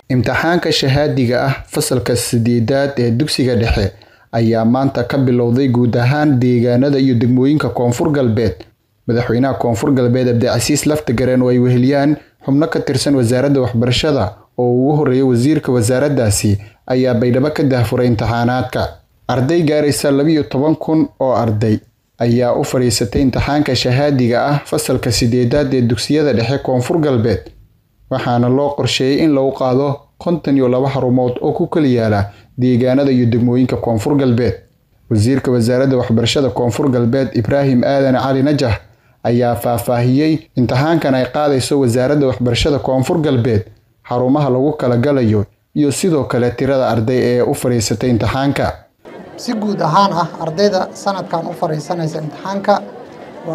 imtixaanka shahaadiga ah fasalka 8aad ee dugsiga dhexe ayaa maanta ka bilowday guud ahaan deegaanada iyo degmooyinka Koonfur Galbeed. Madaxweynaha Koonfur Galbeed Abdicaziz Laftagareen oo ay weheliyaan xubno ka tirsan wasaaradda waxbarashada oo ugu horeeyay wasiirka wasaaraddaasi ayaa Baydhabo ka daahfuray imtixaanaadka. Arday gaaraysa 12,000 oo arday ayaa u fariisatay imtixaanka shahaadiga ah fasalka 8aad ee dugsiyada dhexe Koonfur Galbeed. waxaana loo qorsheeyay in lagu qaado 52 xarumood oo ku kala yaala deegaanada iyo degmooyinka Koonfur Galbeed. Wasiirka wasaaradda waxbarashada Koonfur Galbeed Ibrahim Aadan Cali Najah ayaa faahfaahiyay imtixaankan ay qaadayso wasaaradda waxbarashada Koonfur Galbeed, xarumaha lagu kala galayo iyo sidoo kale tirada arday ee u fariisatay imtixaanka. Si guud ahaan ardayda sanadkan u fariisanaysa imtixaanka waa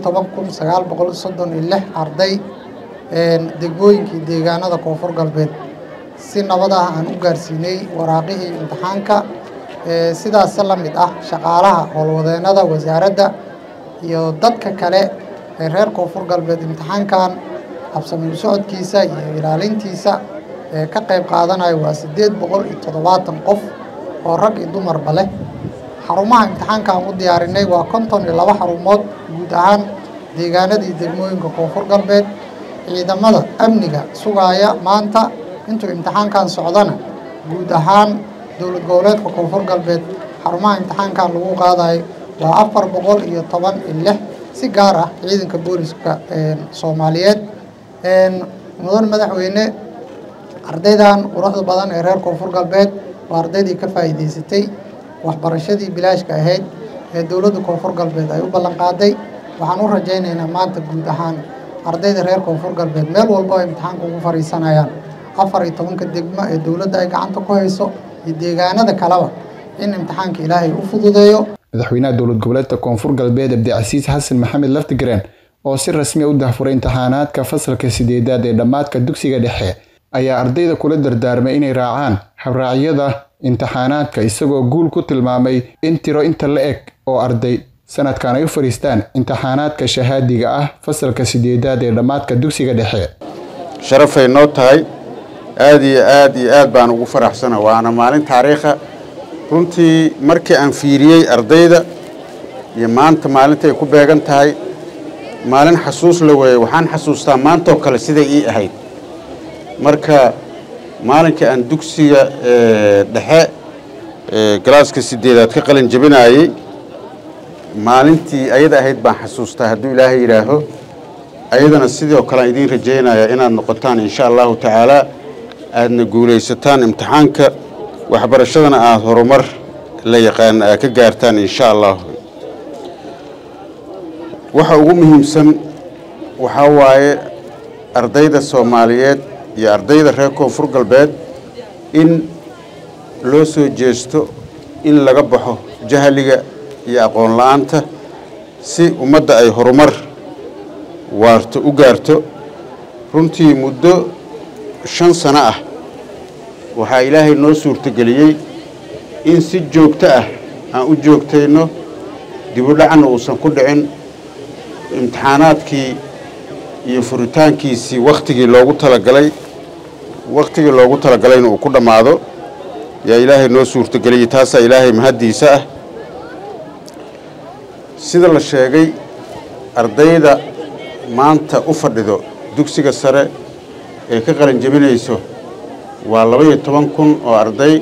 12,936 arday degmooyinkii deegaanada Koonfur Galbeed. si nabad ah aan u gaarsiinay waraaqihii imtixaanka sidaas la mid ah shaqaalaha howlwadeenada wasaaradda iyo dadka kale ee reer Koonfur Galbeed imtixaankan habsami u socodkiisa iyo ilaalintiisa ka qayb qaadanaya waa 870 qof oo rag iyo dumarba leh. xarumaha imtixaanka aan u diyaarinay waa 52 xarumood guud ahaan deegaanada iyo degmooyinka Koonfur Galbeed. ciidamada amniga sugaya maanta intuu imtixaankan socdana guud ahaan dowlad goboleedka Koonfur Galbeed xarumaha imtixaankan lagu qaaday waa 416 si gaar ah ciidanka booliska Soomaaliyeed. mudan madaxweyne ardaydan quruxda badan ee reer Koonfur Galbeed waa ardaydii ka faa'iideysatay waxbarashadii bilaashka ahayd ee dowladda Koonfur Galbeed ay u ballan qaaday. waxaan u rajaynaynaa maanta guud ahaan ardayda reer Koonfur Galbeed meel walba ay imtixaanka ugu fariisanayaan 14 degmo ee dowladda ay gacanta ku hayso iyo deegaanada kaleba in imtixaanka Ilaahay u fududeeyo. Madaxweynaha dowlad goboleedka Koonfur Galbeed Abdicaziz Xasan Maxamed Laftagareen oo si rasmi ah u daahfuray imtixaanaadka fasalka 8aad ee dhamaadka dugsiga dhexe ayaa ardayda kula dardaarmay inay raacaan habraacyada imtixaanaadka isagoo guul ku tilmaamay in tiro inta la eg oo arday sanadkan ay u fariistaan imtixaanaadka shahaadiga ah fasalka 8aad ee dhamaadka dugsiga dhexe. sharafay noo tahay aad iyo aad baan ugu faraxsanahay. waana maalin taariikh ah runtii markii aan fiiriyay ardayda iyo maanta maalinta ay ku beegan tahay maalin xasuus la weeyay. waxaan xasuustaa maanta oo kale sida ii ahayd marka maalinka aan dugsiga dhexe galaaska 8aad ka qalin jabinayay maalintii ayada ahayd baan xasuustaa. hadduu Ilaahay yiraaho ayadana sidoo kale idin rajeynaya inaad noqotaan insha Allah taala aadna guuleysataan imtixaanka waxbarashadana aad horumar la yaqaan ka gaartaan insha Allah. waxa ugu muhiimsan waxa waaye ardayda Soomaaliyeed iyo ardayda reer Koonfur Galbeed in loo soo jeesto in laga baxo jahliga iyo aqoon la'aanta si ummadda ay horumar waarto u gaarto. runtii muddo 5 sano ah waxa Ilaahay noo suurtageliyay in si joogto ah aan u joogtayno dib u dhacna uusan ku dhicin imtixaanaadkii iyo furitaankiisii waqtigii loogu talagalayna uu ku dhamaado yaa Ilaahay noo suurtageliyay. taasa Ilaahay mahadiisa ah. sida la sheegay ardayda maanta u fadhido dugsiga sare ee ka qalin jabinayso waa 12,000 oo arday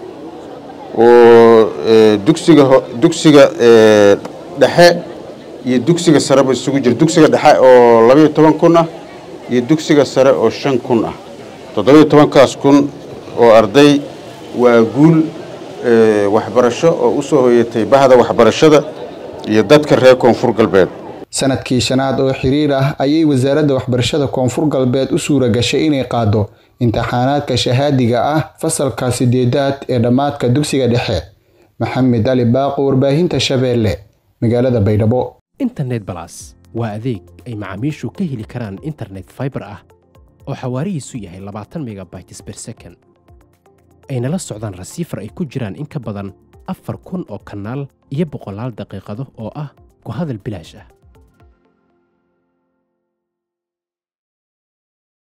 oo dugsiga dhexe iyo dugsiga sare ba isugu jira. dugsiga dhexe oo 12,000 ah iyo dugsiga sare oo 5,000 ah. 17,000 oo arday waa guul waxbarasho oo u soo hoyatay bahda waxbarashada iyo dadka reer Koonfur Galbeed. sanadkii shanaad oo xiriir ah ayay wasaaradda waxbarashada Koonfur Galbeed u suura gashay inay qaado imtixaanaadka shahaadiga ah fasalka 8aad ee dhamaadka dugsiga dhexe. Maxamed Ali Baaqo, warbaahinta Shabeelle, magaalada Baydhabo. Internet Plus waa adeeg ay macaamiishu ka heli karaan internet fiber ah oo xawaarihiisu yahay 20 megabytes per second. ayna la socdaan rasiifar ay ku jiraan in ka badan 4,000 oo kanaal iyo 100 daqiiqado oo ah ku hadal bilaash ah.